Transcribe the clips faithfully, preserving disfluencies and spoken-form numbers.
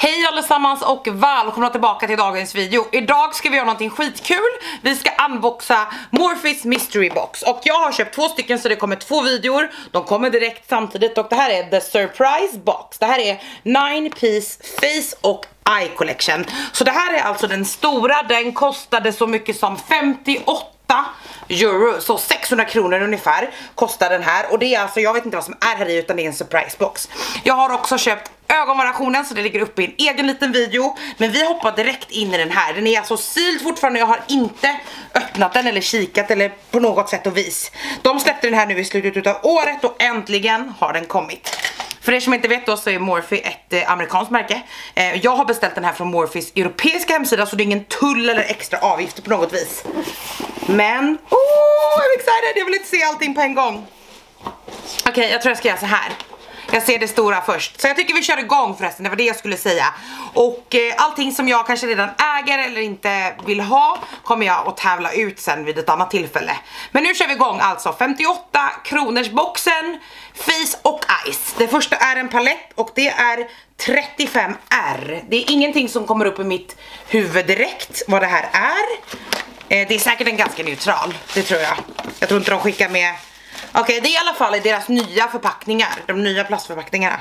Hej allesammans och välkomna tillbaka till dagens video. Idag ska vi göra någonting skitkul. Vi ska unboxa Morphe's Mystery Box. Och jag har köpt två stycken så det kommer två videor. De kommer direkt samtidigt och det här är The Surprise Box. Det här är nine piece Face och Eye Collection. Så det här är alltså den stora, den kostade så mycket som femtioåtta euro, så sexhundra kronor ungefär kostar den här. Och det är alltså, jag vet inte vad som är här i utan det är en surprise box. Jag har också köpt ögonvariationen så det ligger uppe i en egen liten video. Men vi hoppar direkt in i den här. Den är alltså sealed fortfarande, jag har inte öppnat den eller kikat eller på något sätt och vis. De släppte den här nu i slutet av året och äntligen har den kommit. För er som inte vet då så är Morphe ett eh, amerikanskt märke. eh, Jag har beställt den här från Morphes europeiska hemsida så det är ingen tull eller extra avgifter på något vis. Men, oh, I'm excited, jag vill inte se allting på en gång. Okej, okay, jag tror jag ska göra så här. Jag ser det stora först. Så jag tycker vi kör igång förresten, det var det jag skulle säga. Och eh, allting som jag kanske redan äger eller inte vill ha kommer jag att tävla ut sen vid ett annat tillfälle. Men nu kör vi igång alltså. femtioåtta kronors boxen, Face och Eyes. Det första är en palett och det är trettiofem R. Det är ingenting som kommer upp i mitt huvud direkt vad det här är. eh, Det är säkert en ganska neutral, det tror jag. Jag tror inte de skickar med. Okej, okay, det är i alla fall i deras nya förpackningar. De nya plastförpackningarna.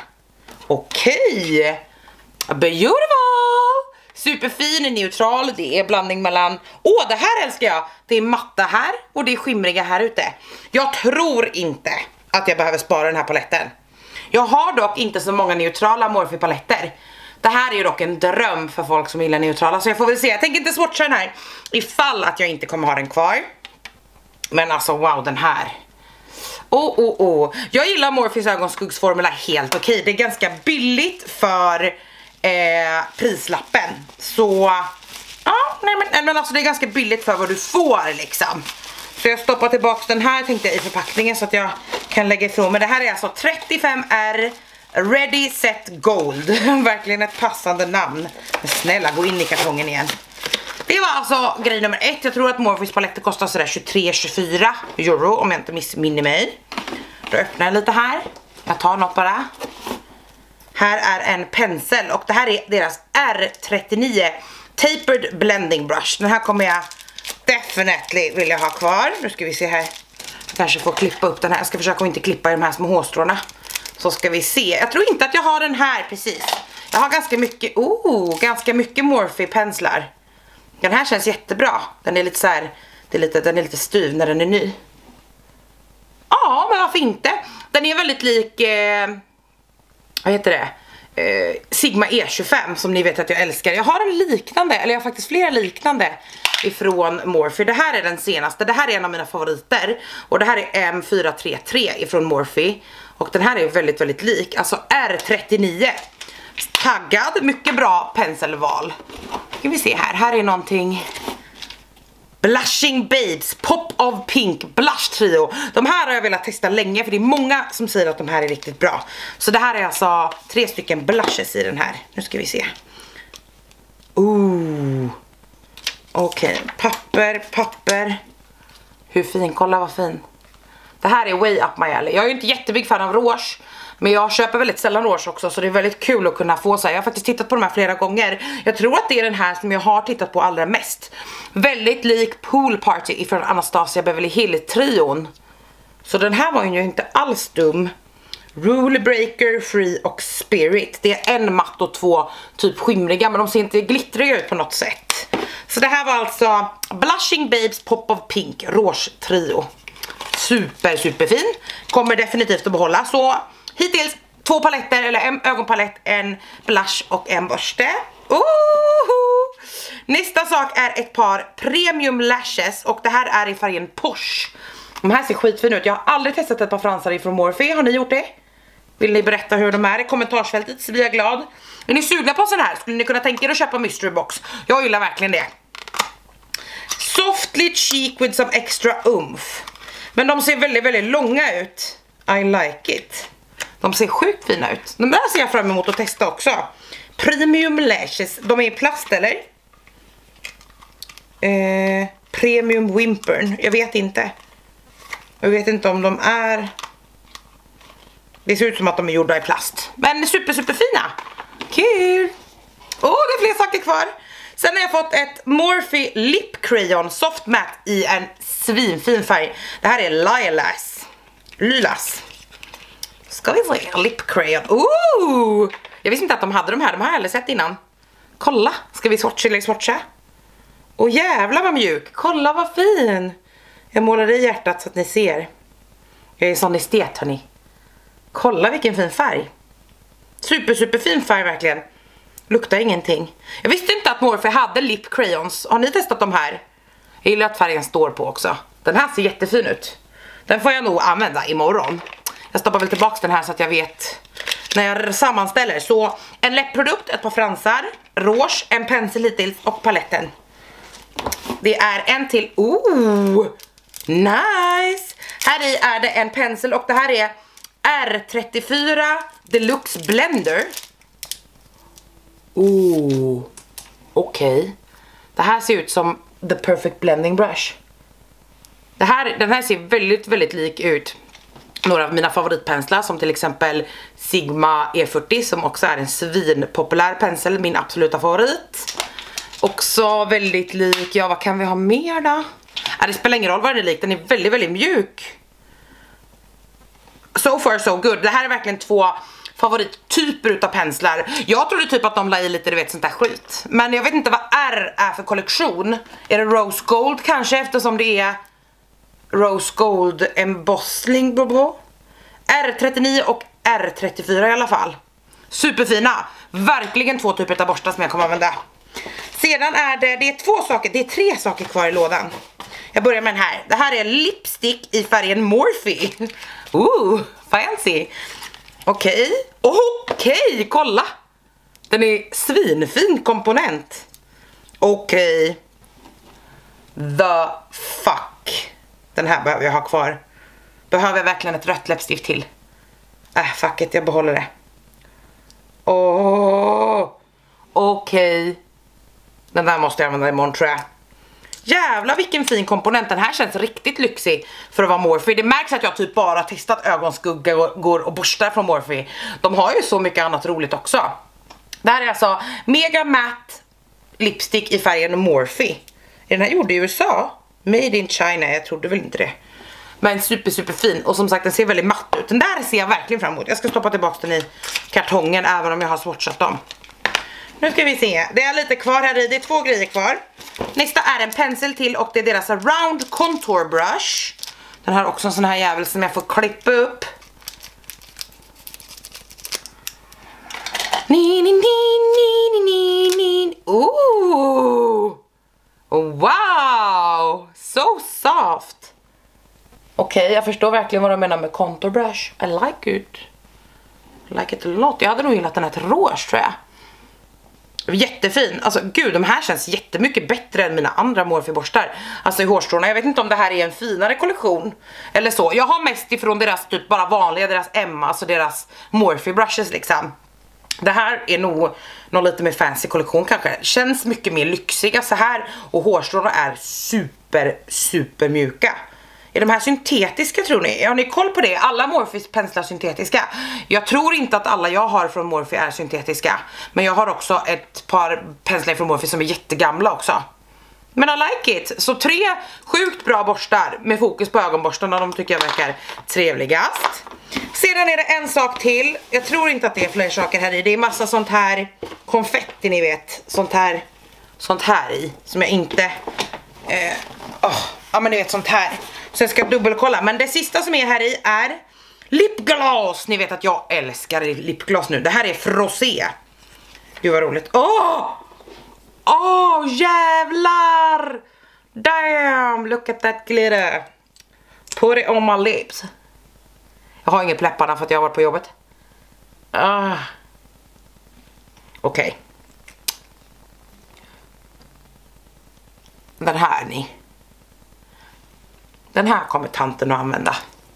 Okej, okay. Beautiful. Superfin, neutral. Det är blandning mellan, åh, oh, det här älskar jag. Det är matta här och det är skimriga här ute. Jag tror inte att jag behöver spara den här paletten. Jag har dock inte så många neutrala Morphe paletter. Det här är ju dock en dröm för folk som gillar neutrala. Så jag får väl se, jag tänker inte swatcha den här ifall att jag inte kommer ha den kvar. Men alltså wow, den här. Oh, oh, oh. Jag gillar Morphes ögonskuggsformula helt okej. Okay. Det är ganska billigt för eh, prislappen. Så ja, nej, men, men alltså det är ganska billigt för vad du får liksom. Så jag stoppar tillbaka den här tänkte jag i förpackningen så att jag kan lägga ifrån. Men det här är alltså trettiofem R Ready Set Gold. Verkligen ett passande namn. Men snälla, gå in i kartongen igen. Det var alltså grej nummer ett. Jag tror att Morphes paletter kostar sådär tjugotre till tjugofyra euro om jag inte missminner mig. Då öppnar jag lite här. Jag tar något bara. Här är en pensel och det här är deras R trettionio Tapered Blending Brush. Den här kommer jag definitivt vilja ha kvar. Nu ska vi se här. Jag kanske får klippa upp den här. Jag ska försöka att inte klippa i de här små hårstråna. Så ska vi se. Jag tror inte att jag har den här precis. Jag har ganska mycket, oh, ganska mycket Morphe penslar. Den här känns jättebra. Den är lite så här, det är lite, den är lite styv när den är ny. Ja, men varför inte? Den är väldigt lik, eh, vad heter det? Eh, Sigma E tjugofem som ni vet att jag älskar. Jag har en liknande, eller jag har faktiskt flera liknande ifrån Morphe. Det här är den senaste, det här är en av mina favoriter. Och det här är M fyra tre tre ifrån Morphe. Och den här är väldigt, väldigt lik. Alltså R trettionio. Taggad, mycket bra penselval. Ska vi se här, här är någonting. Blushing Babes Pop of Pink Blush Trio. De här har jag velat testa länge för det är många som säger att de här är riktigt bra. Så det här är alltså tre stycken blushes i den här. Nu ska vi se. Ooh. Okej, okay. papper, papper. Hur fin, kolla vad fin. Det här är way up my alley. Jag är ju inte jättebig fan av rouge. Men jag köper väldigt sällan rouge också. Så det är väldigt kul att kunna få så här. Jag har faktiskt tittat på de här flera gånger. Jag tror att det är den här som jag har tittat på allra mest. Väldigt lik Pool Party ifrån Anastasia Beverly Hill-trion. Så den här var ju inte alls dum. Rule Breaker, Free och Spirit. Det är en matt och två typ skimriga. Men de ser inte glittriga ut på något sätt. Så det här var alltså Blushing Babes Pop of Pink Rouge Trio. Super, super fin. Kommer definitivt att behålla. Så hittills två paletter, eller en ögonpalett, en blush och en borste. Oho! Nästa sak är ett par premium lashes. Och det här är i färgen Porsche. De här ser skitfina ut. Jag har aldrig testat ett par fransar ifrån Morphe. Har ni gjort det? Vill ni berätta hur de är i kommentarsfältet så blir jag glad. Är ni sugna på sån här? Skulle ni kunna tänka er att köpa mystery box? Jag gillar verkligen det. Softly cheek with some extra oomph. Men de ser väldigt, väldigt långa ut. I like it. De ser sjukt fina ut. De där ser jag fram emot att testa också. Premium lashes. De är i plast eller? Eh, premium wimpern. Jag vet inte. Jag vet inte om de är... Det ser ut som att de är gjorda i plast. Men super, super fina. Kul. saker kvar. Sen har jag fått ett Morphe Lip Crayon Soft Matte i en svinfin färg. Det här är Lilas. Lilas. Ska vi se, Lip Crayon. Ooh! Jag visste inte att de hade de här, de har jag aldrig sett innan. Kolla, ska vi swatcha eller swatcha? Åh jävlar vad mjuk, kolla vad fin. Jag målar i hjärtat så att ni ser. Jag är en sån estet hörni. Kolla vilken fin färg. Super super fin färg verkligen. Luktar ingenting. Jag visste inte att Morphe hade lip crayons. Har ni testat de här? Jag gillar att färgen står på också. Den här ser jättefin ut. Den får jag nog använda imorgon. Jag stoppar väl tillbaka den här så att jag vet när jag sammanställer. Så en läppprodukt, ett par fransar, rouge, en pensel hittills och paletten. Det är en till. Ooh, nice. Här i är det en pensel och det här är R trettiofyra Deluxe Blender. Ooh, okej. Okay. Det här ser ut som the perfect blending brush. Det här, den här ser väldigt, väldigt lik ut några av mina favoritpenslar som till exempel Sigma E fyrtio som också är en svinpopulär pensel, min absoluta favorit. Också väldigt lik, ja vad kan vi ha mer då? Ja, det spelar ingen roll vad den är lik, den är väldigt, väldigt mjuk. So far so good. Det här är verkligen två favorittyper utav penslar. Jag trodde typ att de la i lite, du vet, sånt där skit. Men jag vet inte vad R är för kollektion. Är det Rose Gold kanske, eftersom det är Rose Gold embossing bro. R trettionio och R trettiofyra i alla fall. Superfina. Verkligen två typer av borstar som jag kommer använda. Sedan är det, det är två saker, det är tre saker kvar i lådan. Jag börjar med den här. Det här är lipstick i färgen Morphe. Ooh, fancy. Okej, okay. okej, okay, kolla. Den är svinfin komponent. Okej. Okay. The fuck. Den här behöver jag ha kvar. Behöver jag verkligen ett rött läppstift till? Äh, fuck it, jag behåller det. Åh. Okej. Okay. Den där måste jag använda imorgon tror jag. Jävlar vilken fin komponent. Den här känns riktigt lyxig för att vara Morphe. Det märks att jag typ bara testat ögonskugga och går och borstar från Morphe. De har ju så mycket annat roligt också. Det här är alltså Mega Matte lipstick i färgen Morphe. Den här gjorde i U S A. Made in China, jag trodde väl inte det. Men super super fin. Och som sagt den ser väldigt matt ut. Den där ser jag verkligen fram emot. Jag ska stoppa tillbaka den i kartongen även om jag har swatchat dem. Nu ska vi se, det är lite kvar här i, det är två grejer kvar. Nästa är en pensel till och det är deras Round Contour Brush. Den har också en sån här jävel som jag får klippa upp. Ni, ni, ni, ni, ni, ni. Ooh. Wow, so soft. Okej, okay, jag förstår verkligen vad de menar med contour brush. I like it. I like it a lot. Jag hade nog gillat den här till rouge tror jag. Jättefin, alltså gud de här känns jättemycket bättre än mina andra Morphe borstar. Alltså i hårstråna, jag vet inte om det här är en finare kollektion eller så. Jag har mest ifrån deras typ bara vanliga, deras Emma, alltså deras Morphe brushes liksom. Det här är nog någon lite mer fancy kollektion kanske. Känns mycket mer lyxiga så här. Och hårstråna är super super mjuka. Är de här syntetiska tror ni? Har ni koll på det? Alla Morphes penslar syntetiska. Jag tror inte att alla jag har från Morphe är syntetiska. Men jag har också ett par penslar från Morphe som är jättegamla också. Men I like it. Så tre sjukt bra borstar med fokus på ögonborstarna. De tycker jag verkar trevligast. Sedan är det en sak till. Jag tror inte att det är fler saker här i. Det är massa sånt här konfetti ni vet. Sånt här, sånt här i. Som jag inte... Eh, oh, ja men ni vet sånt här. Så jag ska dubbelkolla. Men det sista som är här i är lipgloss. Ni vet att jag älskar lipgloss nu. Det här är Frosé. Gud vad roligt. Åh! Åh jävlar! Damn! Look at that glitter. Put it on my lips. Jag har inget på läpparna för att jag har varit på jobbet. Ah. Okej. Okay. Den här ni. Den här kommer tanten att använda.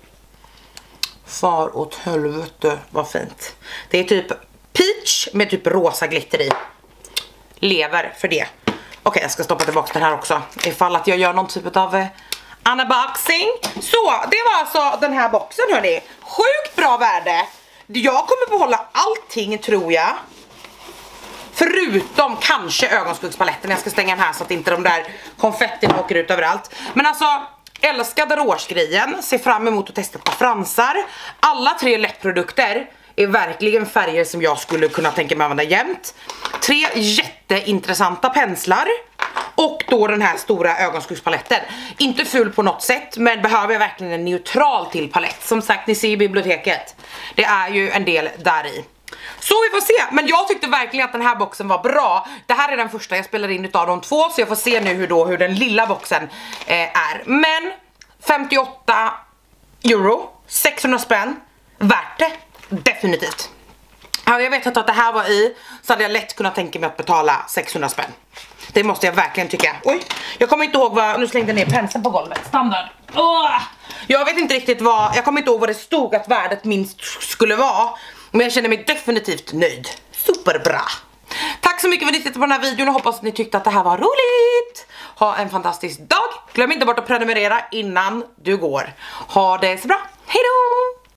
Far åt helvete, vad fint. Det är typ peach med typ rosa glitter i. Lever för det. Okej, okay, jag ska stoppa tillbaka den här också. Ifall att jag gör någon typ av eh, unboxing. Så, det var alltså den här boxen hörni. Sjukt bra värde. Jag kommer behålla allting tror jag. Förutom kanske ögonskuggspaletten. Jag ska stänga den här så att inte de där konfettin åker ut överallt. Men alltså, älskade rouge-grejen. Ser fram emot att testa ett par fransar. Alla tre läppprodukter är verkligen färger som jag skulle kunna tänka mig använda jämt. Tre jätteintressanta penslar. Och då den här stora ögonskuggspaletten. Inte ful på något sätt, men behöver jag verkligen en neutral till palett. Som sagt, ni ser i biblioteket. Det är ju en del där i. Så vi får se, men jag tyckte verkligen att den här boxen var bra. Det här är den första jag spelar in utav de två, så jag får se nu hur, då, hur den lilla boxen eh, är. Men femtioåtta euro, sexhundra spänn, värt det, definitivt. Ja, jag vet att det här var i, så hade jag lätt kunnat tänka mig att betala sexhundra spänn. Det måste jag verkligen tycka. Oj, jag kommer inte ihåg vad, nu slängde jag ner penseln på golvet. Standard. Åh! Jag vet inte riktigt vad, jag kommer inte ihåg vad det stod att värdet minst skulle vara. Men jag känner mig definitivt nöjd. Superbra. Tack så mycket för att ni tittade på den här videon och hoppas att ni tyckte att det här var roligt. Ha en fantastisk dag. Glöm inte bort att prenumerera innan du går. Ha det så bra. Hej då!